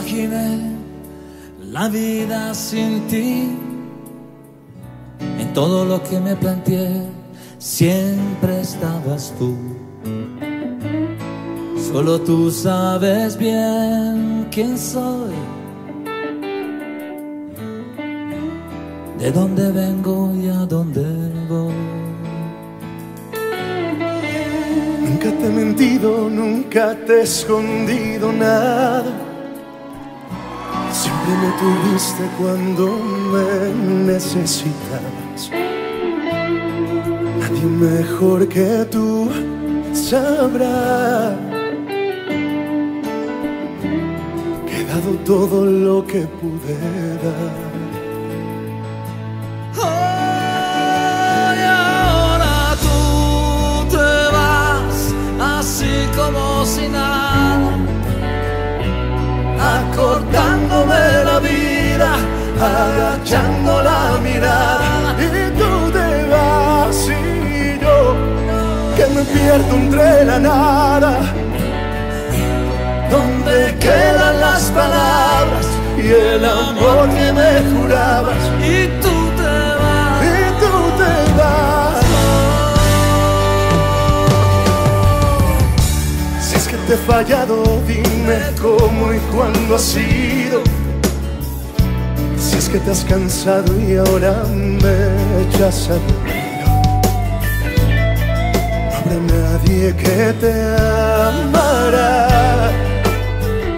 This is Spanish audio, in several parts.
imaginé la vida sin ti. En todo lo que me planteé siempre estabas tú. Solo tú sabes bien quién soy, de dónde vengo y a dónde voy. Nunca te he mentido, nunca te he escondido nada. Siempre me tuviste cuando me necesitabas. Nadie mejor que tú sabrá que he dado todo lo que pude dar. Como si nada, acortándome la vida, agachando la mirada. Y tú te vas y yo, que me pierdo entre la nada. ¿Dónde quedan las palabras y el amor que me jurabas? Y tú te vas, y tú te vas. Te he fallado, dime cómo y cuándo ha sido. Si es que te has cansado y ahora me echas a dormir. No habrá nadie que te amará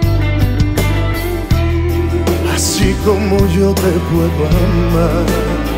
así como yo te puedo amar.